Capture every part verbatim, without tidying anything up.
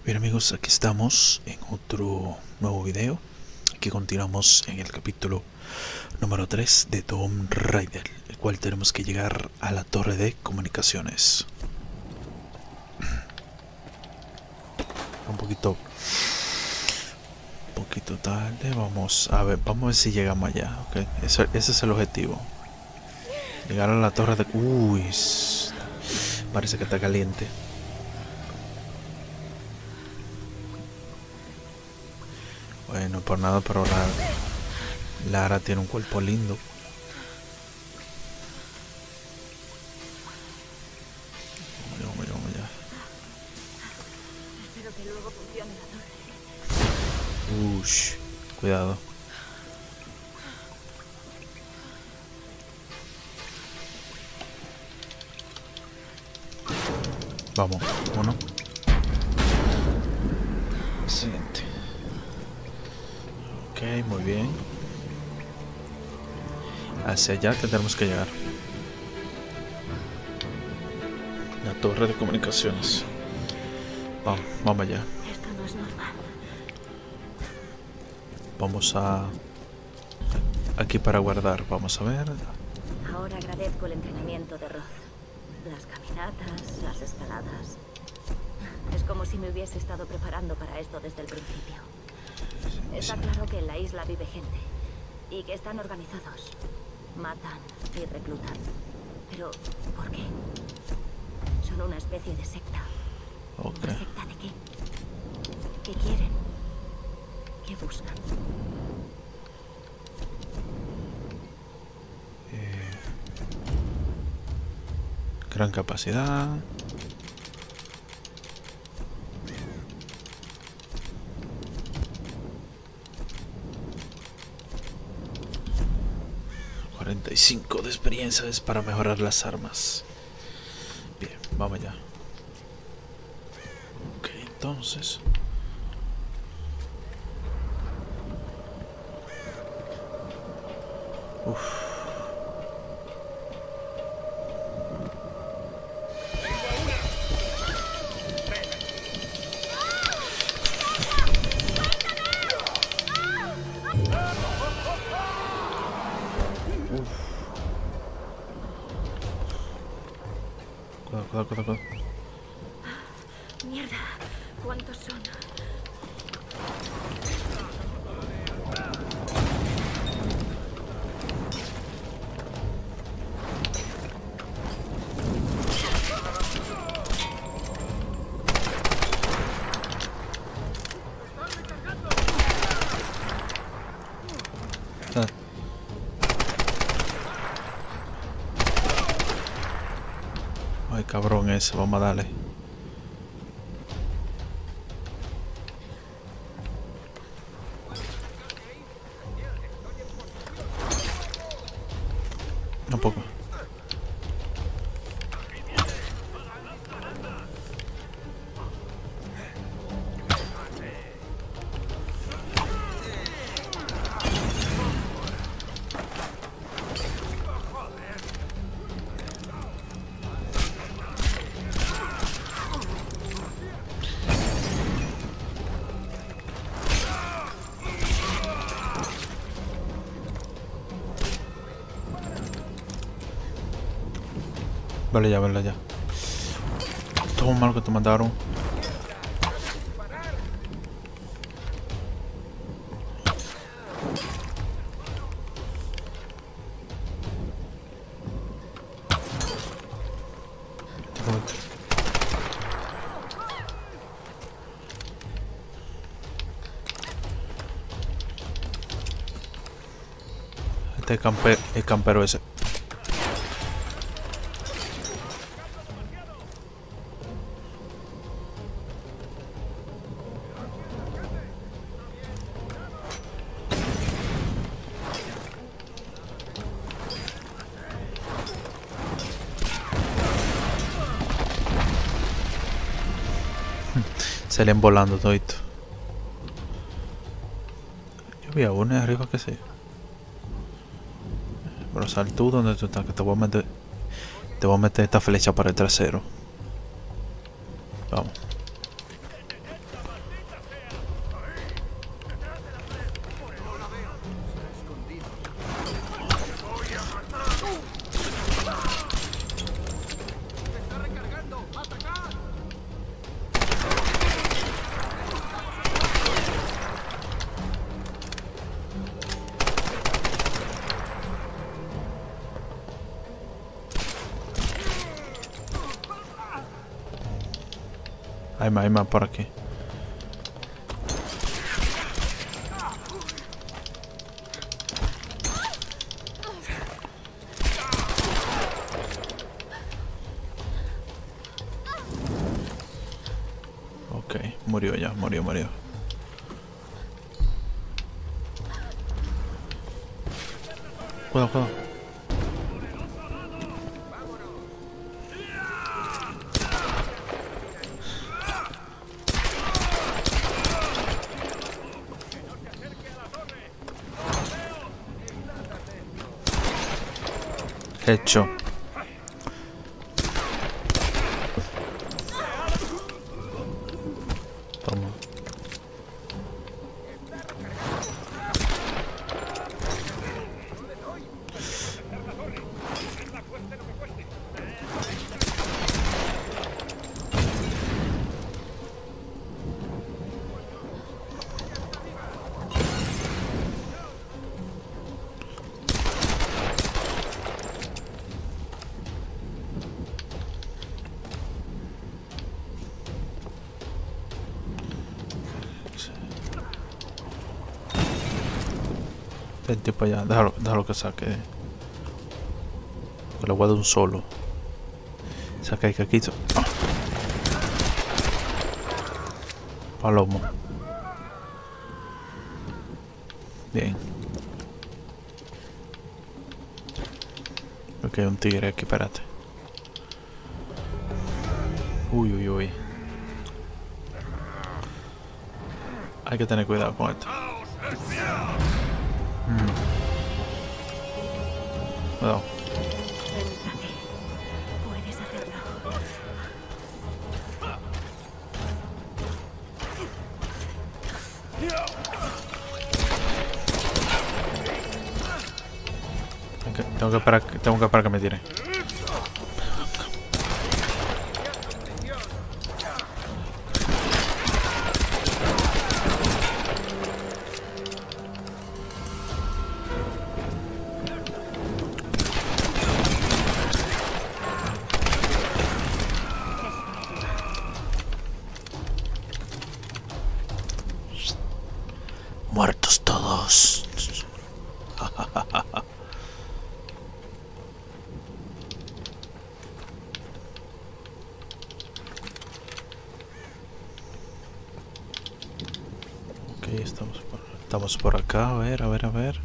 Bien amigos, aquí estamos en otro nuevo video. Aquí continuamos en el capítulo número tres de Tomb Raider, el cual tenemos que llegar a la torre de comunicaciones. Un poquito un poquito tarde, vamos a ver, vamos a ver si llegamos allá, ok, ese, ese es el objetivo. Llegar a la torre de... Uy, parece que está caliente. Bueno, por nada, pero Lara, Lara tiene un cuerpo lindo. Vamos, vamos, vamos ya. Espero que luego funcione la torre. Ush, cuidado. Vamos, uno. Excelente. Ok, muy bien. Hacia allá que tenemos que llegar. La torre de comunicaciones. Vamos, vamos allá. Esto no es normal. Vamos a... Aquí para guardar, vamos a ver. Ahora agradezco el entrenamiento de Roth. Las caminatas, las escaladas. Es como si me hubiese estado preparando para esto desde el principio. Está claro que en la isla vive gente y que están organizados. Matan y reclutan. Pero, ¿por qué? Son una especie de secta. Ok. ¿Una secta de qué? ¿Qué quieren? ¿Qué buscan? Eh, gran capacidad. cuarenta y cinco de experiencia es para mejorar las armas. Bien, vamos allá. Ok, entonces. Uf. Cuidado, cuidado, cuidado, cuidado. Mierda, ¿cuántos son? Ah. Ay, cabrón ese, vamos a darle. Un poco. Vale ya, vale ya. Todo mal que te mandaron. Este camper, el campero ese. Salen volando todito. Yo vi a uno de arriba que sí. Pero sal tú donde tú estás, que te voy a meter. Te voy a meter esta flecha para el trasero. Vamos. Hay más, hay más por aquí. Ok, murió ya, murió, murió. Cuidado, cuidado. Hecho. Toma. Vente para allá, déjalo, déjalo que saque. Que le voy a dar un solo. Saca el caquito. ¡Ah! Palomo. Bien. Ok, un tigre aquí, espérate. Uy, uy, uy. Hay que tener cuidado con esto. Mm. Cuidado. Puedes hacerlo. Okay, tengo que esperar, tengo que esperar que me tire. Muertos todos. Ok, estamos por, estamos por acá. A ver, a ver, a ver.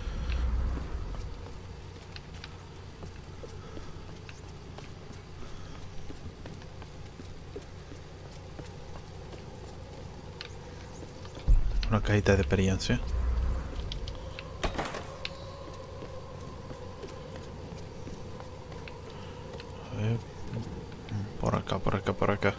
Una cajita de experiencia. A ver. Por acá, por acá, por acá.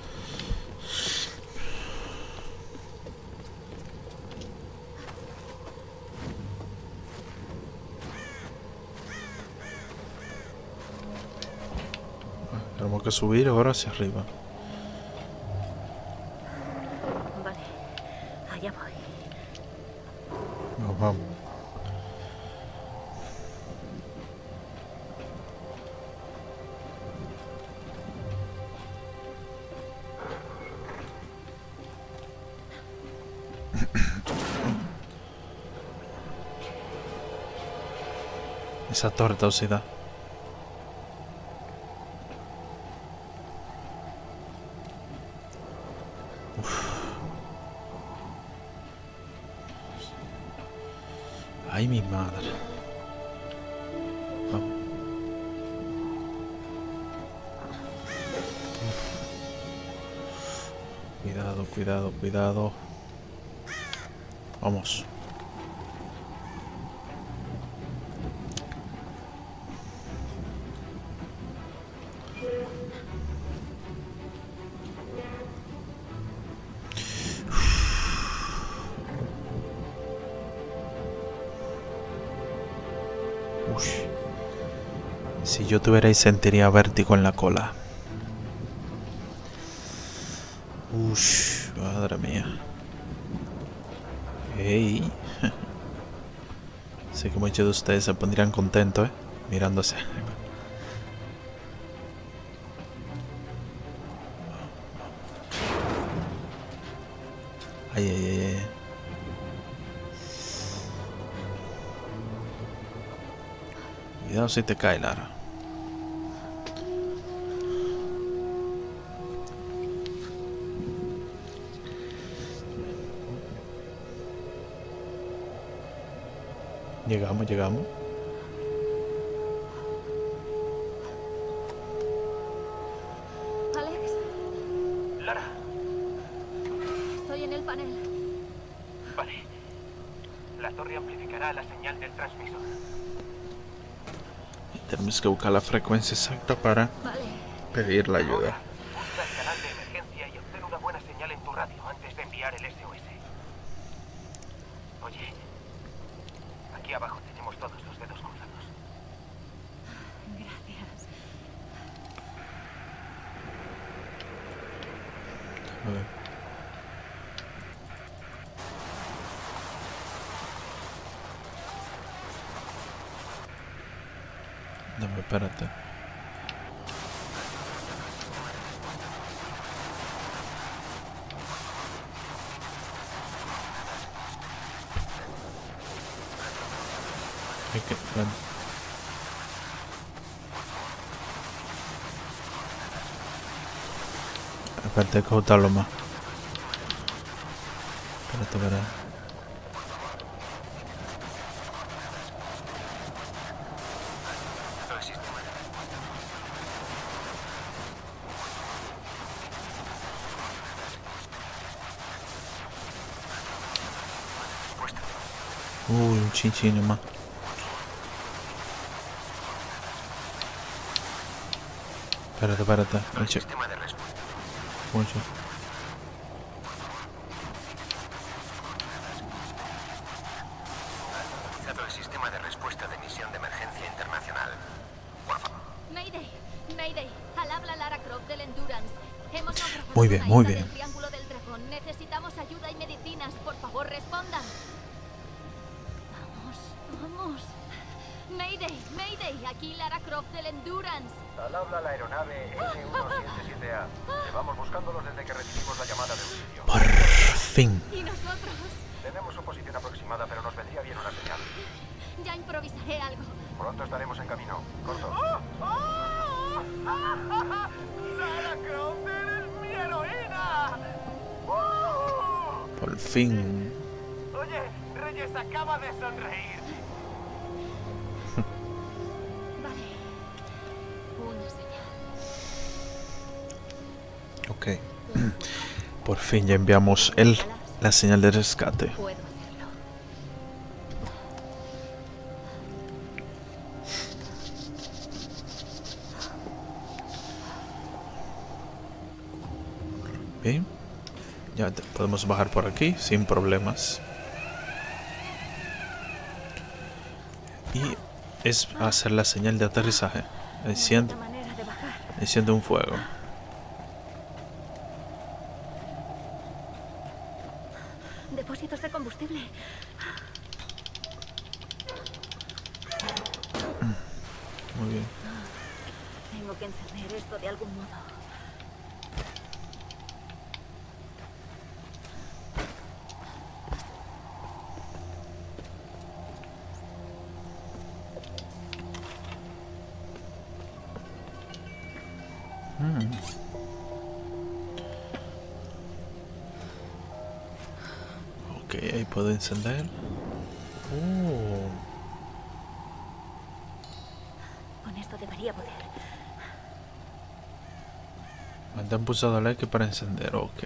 Tenemos que subir ahora hacia arriba. Vale, allá voy. Vamos, vamos. Esa torre está oxidada. Ay, mi madre. Vamos. Cuidado, cuidado, cuidado. Vamos. Ush. Si yo tuviera ahí sentiría vértigo en la cola. Ush, madre mía. Hey. Sé que muchos de ustedes se pondrían contentos, ¿eh? Mirándose. Ay, ay, ay, ay. Cuidado si te cae, Lara. Llegamos, llegamos. Alex, Lara, estoy en el panel. vale. La torre amplificará la señal del transmisor. Tenemos que buscar la frecuencia exacta para Vale. pedir la ayuda. Ahora, busca el canal de emergencia y obtén una buena señal en tu radio antes de enviar el S O S. Oye, aquí abajo tenemos todos los dedos cruzados. Gracias. A ver. Dame, espérate. Hay que... bueno. Espérate, hay que ajustarlo más. Espérate, espérate. Uy, un chinchín más. Espérate, espérate. Mucho. Sistema de respuesta. Mucho. Actualizado el sistema de respuesta de misión de emergencia internacional. Por favor. Mayday, Mayday. Al habla Lara Croft del Endurance. Hemos naufragado Muy en bien, la muy isla bien. del Triángulo del Dragón. Necesitamos ayuda y medicinas. Por favor, respondan. Vamos, vamos. Mayday, Mayday. Aquí Lara Croft del Endurance. Al habla la aeronave N uno siete siete A. Llevamos buscándolos desde que recibimos la llamada de auxilio. Por fin. ¿Y nosotros? Tenemos su posición aproximada, pero nos vendría bien una señal. Ya improvisaré algo. Pronto estaremos en camino. Corto. ¡Lara Croft, eres mi heroína! Por fin. Oye, Reyes acaba de sonreír. Vale. Una señal. Ok. Por fin ya enviamos el, la señal de rescate. Puedo hacerlo. Bien. Ya te- podemos bajar por aquí sin problemas. Y es hacer la señal de aterrizaje. Enciende, Otra manera de bajar. enciende un fuego. Depósitos de combustible. Muy bien. Tengo que encender esto de algún modo. Mm. Ok, ahí puedo encender. Oh. Con esto debería poder. Mantén pulsado el X para encender, ok.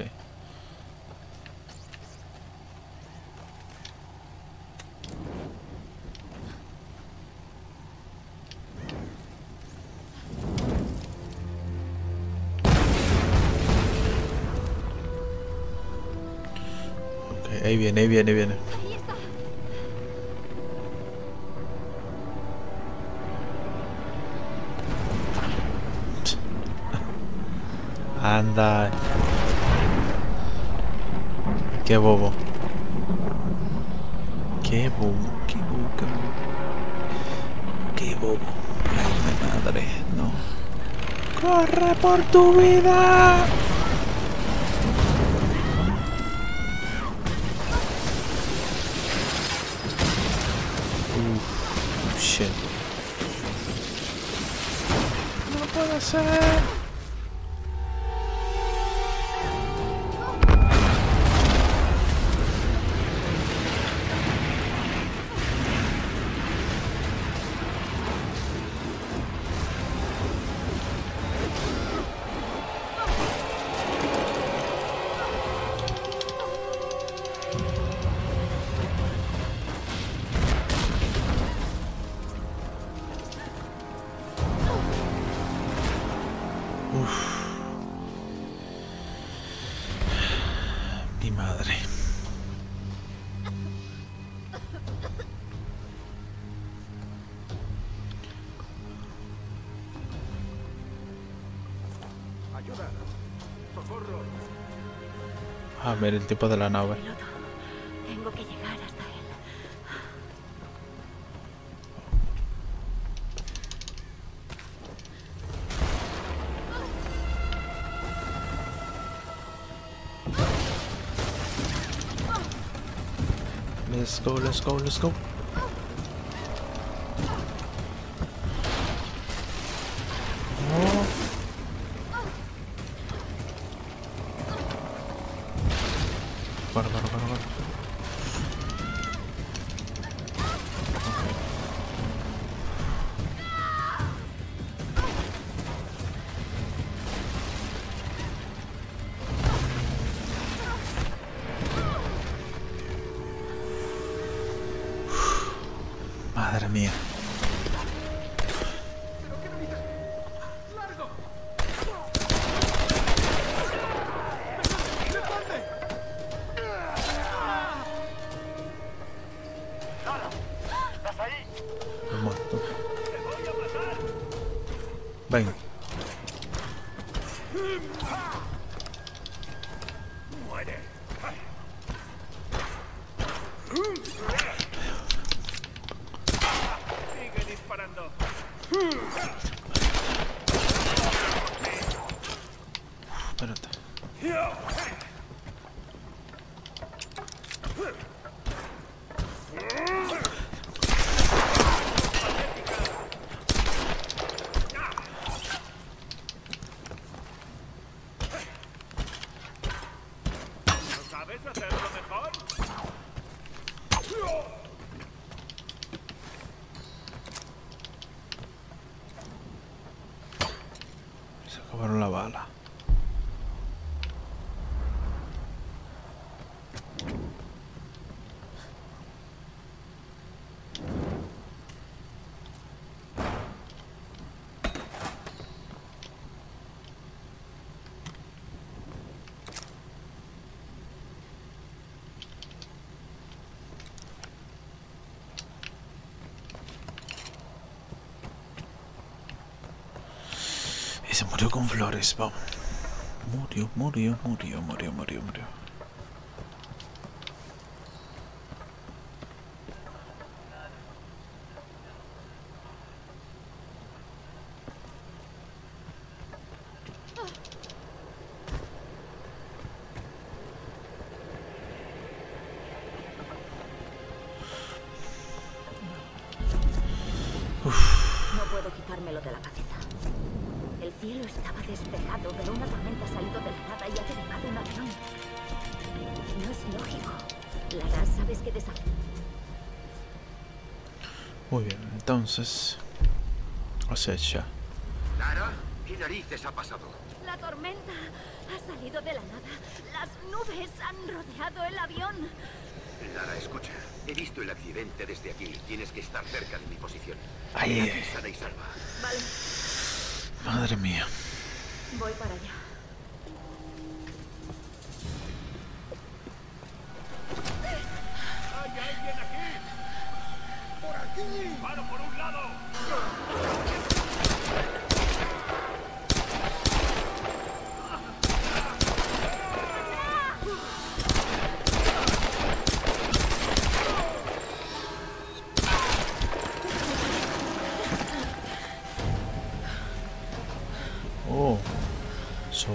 Ok, ahí viene, ahí viene, ahí viene. Ahí está. Anda. Qué bobo. Qué bobo, qué bobo, qué bobo. Qué bobo. Ay, mi madre, no. ¡Corre por tu vida! puede ser. Mi madre. Ayuda. Socorro. A ver el tipo de la nave. Piloto, tengo que llegar hasta él. Let's go, let's go, let's go. Oh. Para, para, para, para. Madre mía. ¿Estás ahí? He muerto. Ven. Muere. Sigue disparando. Espérate. ¿No sabes hacerlo mejor? Se acabaron la bala. Y se murió con flores, vamos. Murió, murió, murió, murió, murió, murió. No puedo quitármelo de la cabeza. El cielo estaba despejado, pero una tormenta ha salido de la nada y ha derribado un avión. No es lógico. Lara, ¿sabes qué desafío? Muy bien, entonces. Cosecha. Lara, ¿qué narices ha pasado? La tormenta ha salido de la nada. Las nubes han rodeado el avión. Lara, escucha. He visto el accidente desde aquí. Tienes que estar cerca de mi posición. Ay, Ven ay, aquí ay. sana y salva. Vale, Madre mía. voy para allá. ¡Hay alguien aquí! ¡Por aquí! ¡Disparo por un lado! Oh. So.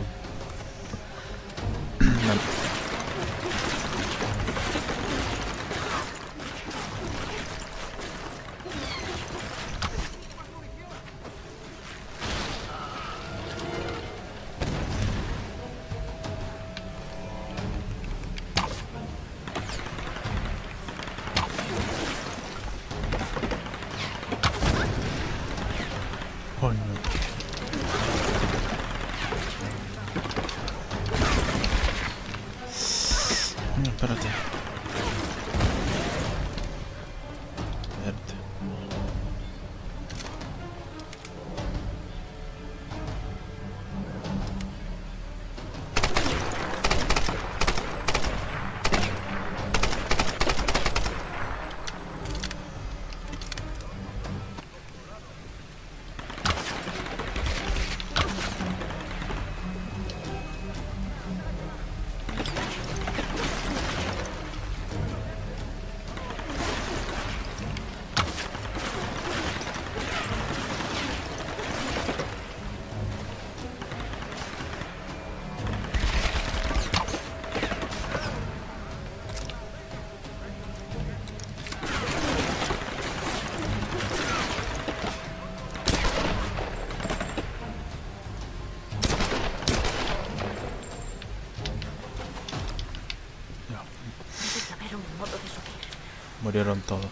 Murieron todos.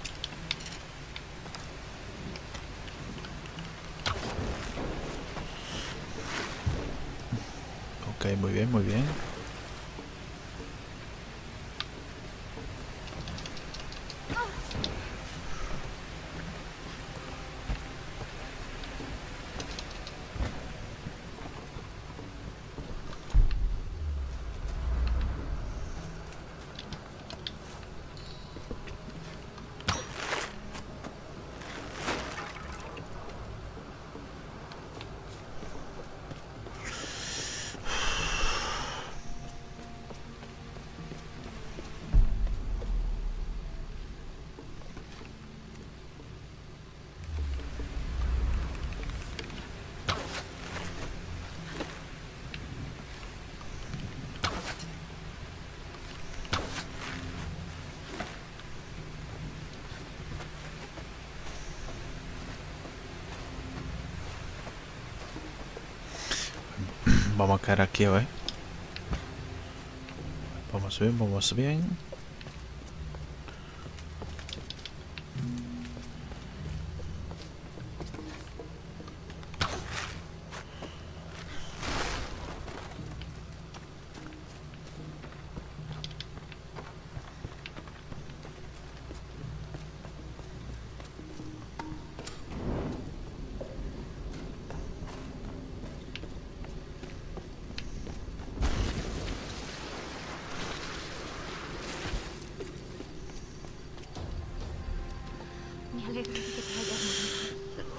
Ok, muy bien, muy bien. Vamos a caer aquí, ¿eh? Vamos bien, vamos bien. Me alegro de que te hayas movido.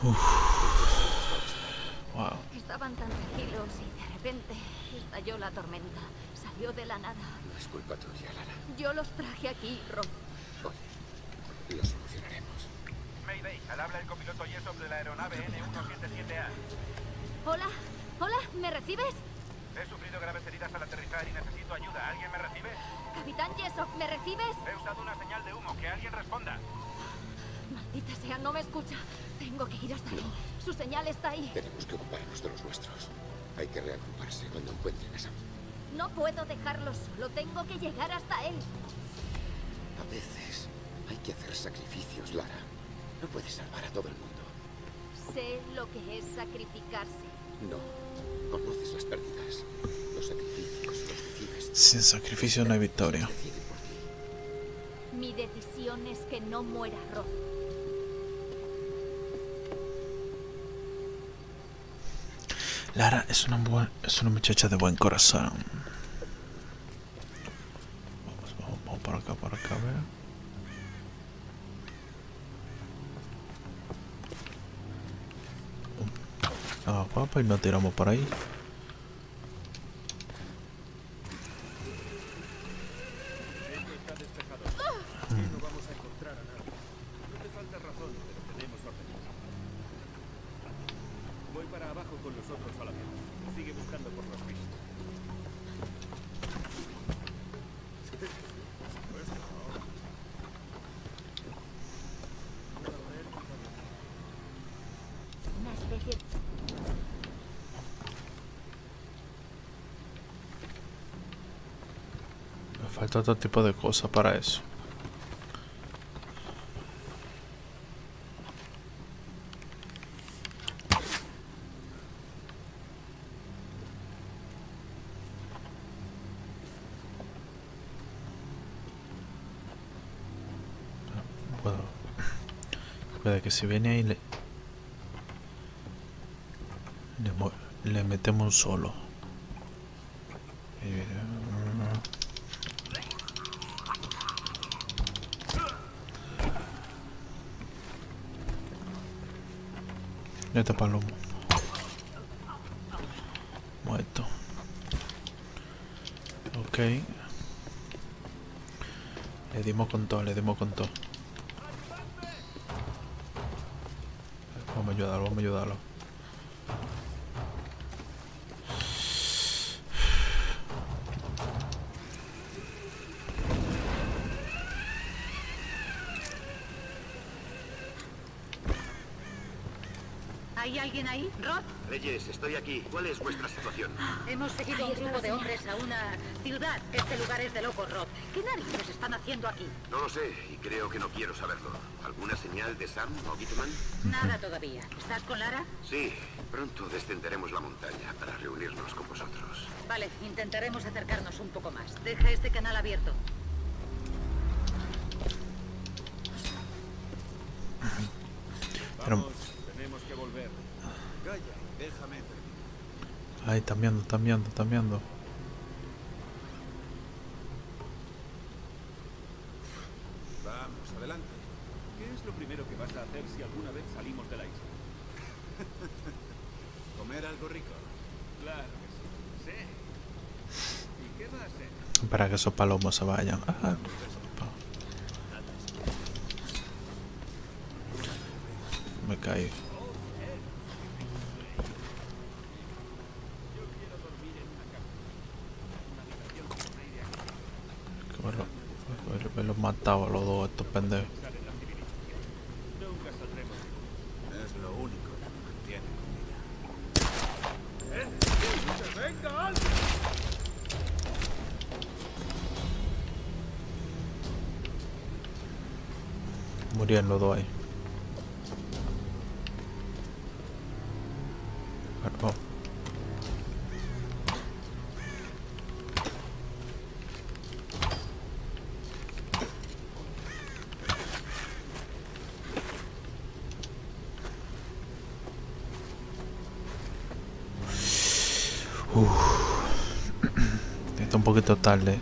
Wow. Estaban tan tranquilos y de repente estalló la tormenta. Salió de la nada. No es culpa tuya, Lara. Yo los traje aquí, Roth. Vale, lo solucionaremos. Mayday, al habla el copiloto Jessup de la aeronave N uno siete siete A. Hola, hola, ¿me recibes? He sufrido graves heridas al aterrizar y necesito ayuda. ¿Alguien me recibe? Capitán Jessup, ¿me recibes? He usado una señal de humo. Que alguien responda. Maldita sea, no me escucha. Tengo que ir hasta ahí. Su señal está ahí. Tenemos que ocuparnos de los nuestros. Hay que reagruparse cuando encuentren a Sam. No puedo dejarlo solo. Tengo que llegar hasta él. A veces hay que hacer sacrificios, Lara. No puedes salvar a todo el mundo. Sé lo que es sacrificarse. No. Conoces las pérdidas. Los sacrificios los decides. Sin sacrificio no hay victoria. Decide por ti. Mi decisión es que no muera Roth. Lara es una, buen, es una muchacha de buen corazón. Vamos, vamos, vamos por acá, por acá, a ver. Ah, guapa, y nos tiramos por ahí. Esto está despejado. Aquí no vamos a encontrar a nadie. No te falta razón, pero tenemos órdenes. Voy para abajo con los otros al avión. Sigue buscando por los pistas. Una especie... Me falta otro tipo de cosas para eso. Puedo. Puede que si viene ahí le, le, mo- le metemos un solo. Ahí viene. Este palomo. Muerto. Ok. Le dimos con todo, le dimos con todo. Vamos a ayudarlo, vamos a ayudarlo. ¿Hay alguien ahí? ¿Rod? Reyes, estoy aquí. ¿Cuál es vuestra situación? Hemos seguido a un grupo de hombres a una ciudad. Este lugar es de locos, Rod. ¿Qué narices están haciendo aquí? No lo sé y creo que no quiero saberlo. ¿Alguna señal de Sam o Gitman? Nada todavía. ¿Estás con Lara? Sí, pronto descenderemos la montaña para reunirnos con vosotros. Vale, intentaremos acercarnos un poco más. Deja este canal abierto. Vamos, tenemos que volver. Gaia, déjame terminar. Ay, están viendo, están viendo, están viendo. Vamos, adelante. ¿Qué es lo primero que vas a hacer si alguna vez salimos de la isla? ¿Comer algo rico? Claro que sí. Sí. ¿Y qué va a ser? Para que esos palomos se vayan. Ajá. Me caí. Que me lo, me, me los mataba a los dos estos pendejos. Nunca saldremos. Es lo único que me mantiene con vida. ¡Eh! ¡Venga, alto! Murieron los dos ahí. Oh. Uf. Está un poquito tarde.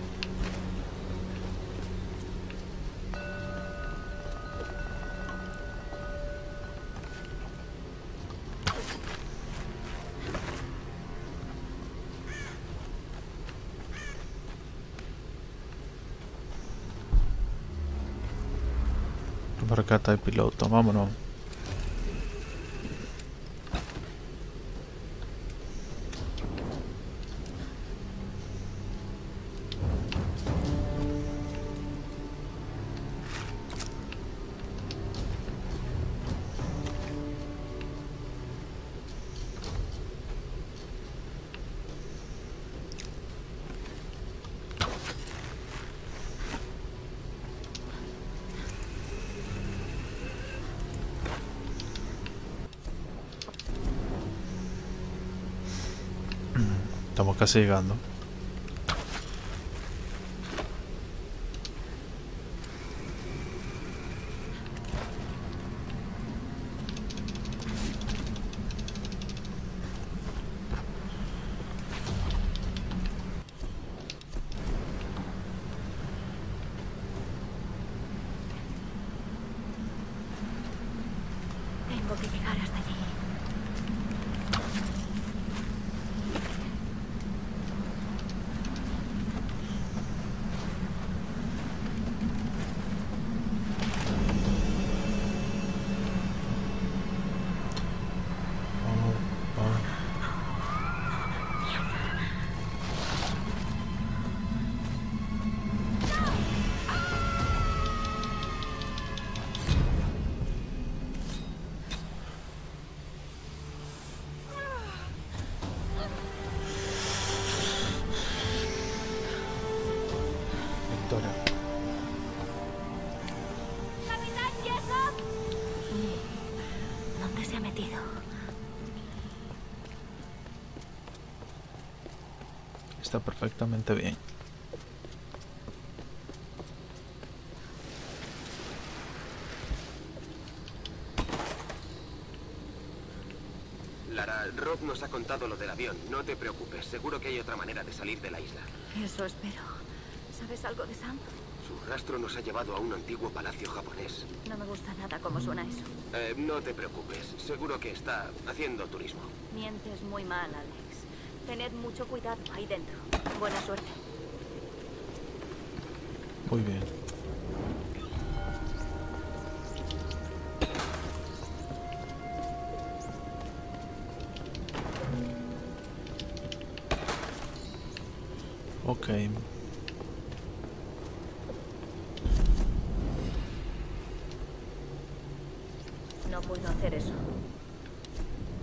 Por acá está el piloto, vámonos. Estamos casi llegando. Tengo que llegar hasta allí. Vamos, vamos. Victoria. ¡Capitán Jessup! ¿Dónde se ha metido? Está perfectamente bien. Lara, Rob nos ha contado lo del avión. No te preocupes, seguro que hay otra manera de salir de la isla. Eso espero. ¿Sabes algo de Sam? Su rastro nos ha llevado a un antiguo palacio japonés. No me gusta nada cómo suena eso. Eh, no te preocupes, seguro que está haciendo turismo. Mientes muy mal, Alex. Tened mucho cuidado ahí dentro. Buena suerte. Muy bien. Ok. No puedo hacer eso.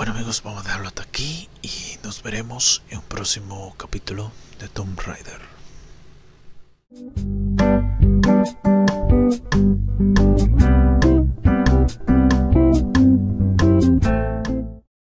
Bueno amigos, vamos a dejarlo hasta aquí y nos veremos en un próximo capítulo de Tomb Raider.